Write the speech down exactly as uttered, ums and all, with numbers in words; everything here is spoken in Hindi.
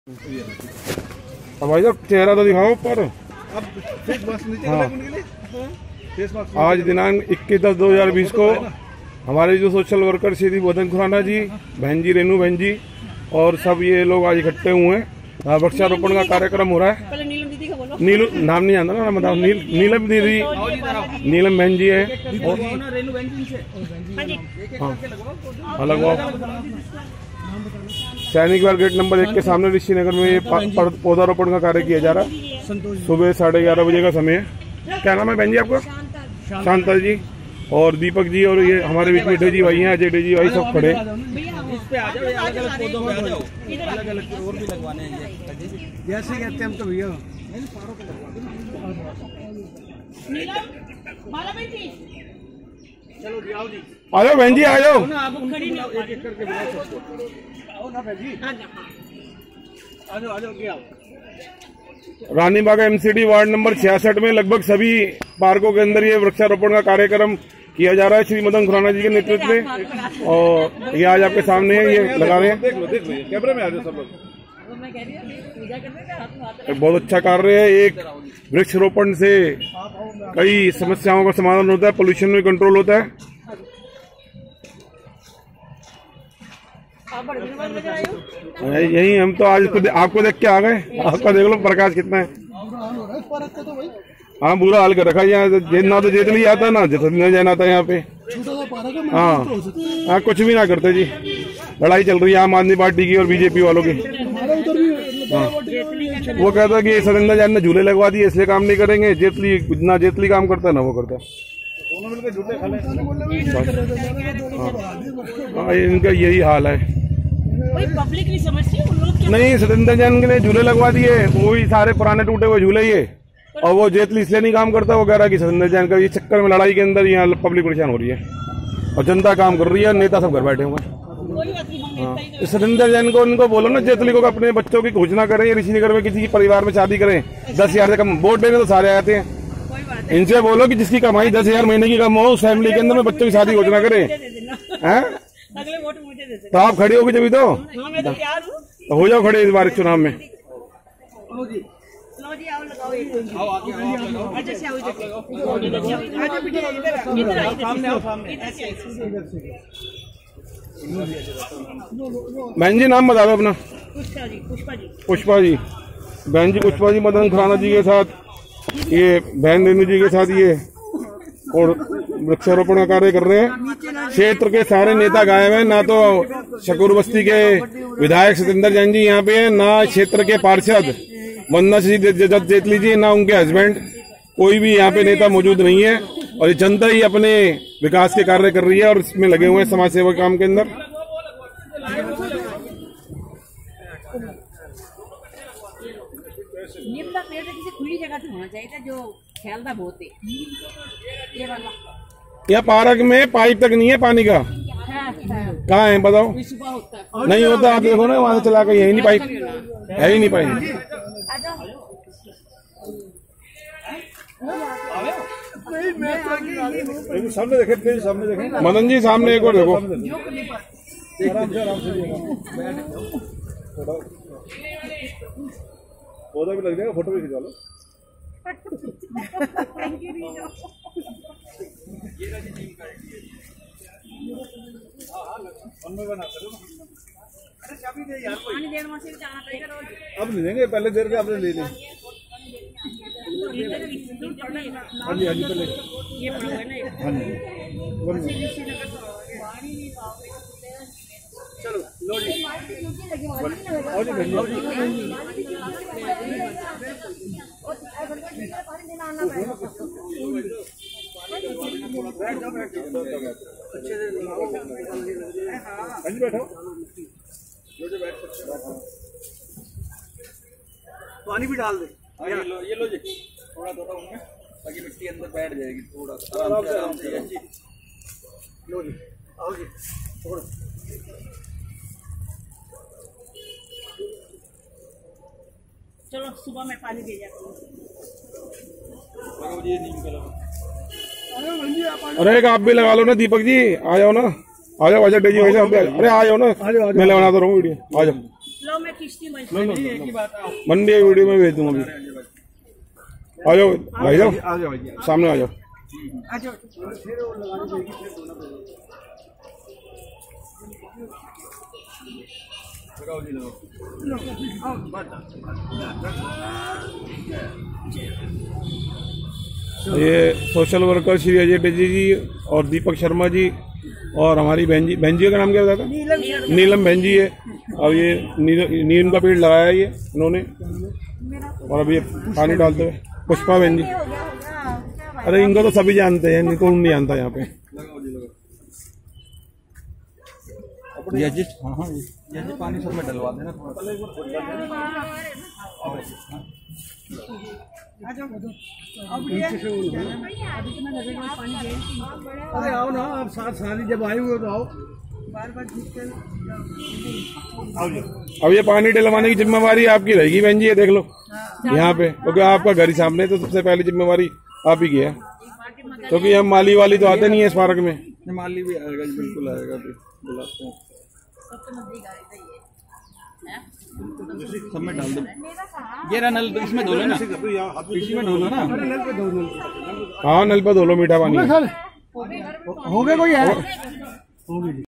अब भाई साहब चेहरा तो दिखाओ ऊपर। अब फेस मास्क नीचे हाँ। फेस मास्क आज दिनांक इक्कीस दस दो हजार बीस को हमारे जो सोशल वर्कर श्री बोधन खुराना जी, बहन जी रेनू बहन जी और सब ये लोग आज इकट्ठे हुए हैं। वृक्षारोपण का कार्यक्रम हो रहा है। नीलू नाम नहीं जानता ना, बताओ। नील नीलम दीदी, नीलम बहन जी है। हाँ लगवाओ। सैनिक वार गेट नंबर एक के सामने ऋषि नगर में ये पौधारोपण का कार्य किया जा रहा है। सुबह साढ़े ग्यारह बजे का समय है। क्या नाम है बहन जी आपका? शांता जी और दीपक जी और ये हमारे बीच में अजय जी भाई हैं, अजय जी भाई सब खड़े। जैसे कहते हम तो भैया आ जाओ बहन जी, आ जाओ। रानीबाग एमसीडी वार्ड नंबर छियासठ में लगभग सभी पार्कों के अंदर ये वृक्षारोपण का कार्यक्रम किया जा रहा है श्री मदन खुराना जी के नेतृत्व में। और ये आज आपके सामने है, ये लगा रहे हैं। देख लो देख लो कैमरे में आ जाओ सब लोग। बहुत अच्छा कार्य है। एक वृक्षारोपण से कई समस्याओं का समाधान होता है, पोल्यूशन में कंट्रोल होता है। यही हम तो आज खुद आपको देख के आ गए। आपका देख लो प्रकाश कितना है। हाँ बुरा हाल कर रखा है यहाँ। ना तो जेतली आता ना जेतली जाना था यहाँ पे। हाँ हाँ कुछ भी ना करते जी। लड़ाई चल रही है आम आदमी पार्टी की और बीजेपी वालों की। हाँ वो कहता है कि सरिंदर जैन ने झूले लगवा दिए इसलिए काम नहीं करेंगे। जेतली ना जेतली काम करता है ना वो करता है। हाँ इनका यही हाल है। पब्लिक नहीं समझती उन लोग। नहीं सरिंदर जैन ने झूले लगवा दिए, वो ही सारे पुराने टूटे हुए झूले ये। और वो जेतली इसलिए नहीं काम करता, वो कह रहा है कि सरिंदर जैन का ये चक्कर में लड़ाई के अंदर यहाँ पब्लिक परेशान हो रही है और जनता काम कर रही है, नेता सब घर बैठे हुए हैं। हाँ सरिंदर जैन को उनको बोलो ना जेतली को अपने बच्चों की घोषणा करें, ऋषिनगर में किसी की परिवार में शादी करें, दस हजार से कम वोट देने तो सारे आते हैं। इनसे बोलो कि जिसकी कमाई दस हजार महीने की कम हो उस फैमिली के अंदर में बच्चों की शादी घोषणा करें। अगले वोट मुझे दे दे। तो आप खड़ी होगी जब तो, हाँ, मैं तो तैयार हूँ। तो हो जाओ खड़े इस बार चुनाव में। बहन जी नाम बता दो अपना। पुष्पा जी। पुष्पा जी पुष्पा जी बहन जी पुष्पा जी मदन खुराना जी के साथ, ये बहन रेनू जी के साथ ये और वृक्षारोपण का कार्य कर रहे हैं। क्षेत्र के सारे नेता गायब हैं, ना तो शकूर बस्ती के विधायक सतेंद्र जैन जी यहाँ पे हैं, ना क्षेत्र के पार्षद वंदना श्री जगत जेतली जी, ना उनके हस्बैंड। कोई भी यहाँ पे नेता मौजूद नहीं है और ये जनता ही अपने विकास के कार्य कर रही है और इसमें लगे हुए हैं समाज सेवा काम के अंदर। खुली जगह तो होना चाहिए जो फैलता बहुत है। ये वाला यहाँ पार्क में पाइप तक नहीं है पानी का। कहाँ है बताओ? नहीं होता, आप देखो ना वहां से चला कर, यही नहीं पाइप है ही नहीं पाइप। सामने देखे, सामने देखे मदन जी, सामने एक बार देखो। पौधा भी लग जाएगा, फोटो भी खिंचा लो। अब ले लेंगे, पहले देर के आपने ले ली। हाँ जी हाँ जी पहले हाँ जी चलो लो जी। आओ जी लो जी। बैठो पानी भी डाल दे। ये लो ये लो जी, थोड़ा थोड़ा उनमें ताकि मिट्टी अंदर बैठ जाएगी। थोड़ा आराम से आराम से जी। लो जी आओ जी थोड़ा। चलो सुबह में पानी दे जाता हूँ। अरे एक आप भी लगा लो ना दीपक जी, आ जाओ ना, आ जाओ। अजय जी, अरे आ जाओ ना, मैं लगाना तो रहा हूँ वीडियो, आ जाओ। मैं किश्ती में मंडी की वीडियो में भेज दूंगा अभी। आ जाओ भाई साहब, आ जाओ सामने आ जाओ। आ जाओ। ये सोशल वर्कर श्री अजय टेजी जी और दीपक शर्मा जी और हमारी बहन जी, बहन जी का नाम क्या बताया था? नीलम बहन जी है। अब ये नी, नीम का पेड़ लगाया है ये इन्होंने, और अभी ये पानी डालते हुए पुष्पा बहन जी। अरे इनको तो सभी जानते हैं, इनको नहीं जानता यहाँ पे। ये जिस हाँ हाँ ये जिस पानी सब में डलवा देना थोड़ा। अरे आओ ना, आप साथ सारी जब आए हुए तो आओ। बार बार अब ये पानी डलवाने की जिम्मेवारी आपकी रहेगी बहन जी, ये देख लो यहाँ पे, क्योंकि तो आपका घर ही सामने, तो सबसे पहले जिम्मेवारी आप ही की है, क्योंकि तो हम माली वाली तो आते नहीं है इस पार्क में। माली भी आएगा, बिल्कुल आएगा, बुलाते हैं। सब में डाल दो। ये रहा नल, तो इसमें धो लो ना, इसी में धो लो ना। हाँ नल पे धो लो, मीठा पानी हो गया कोई है।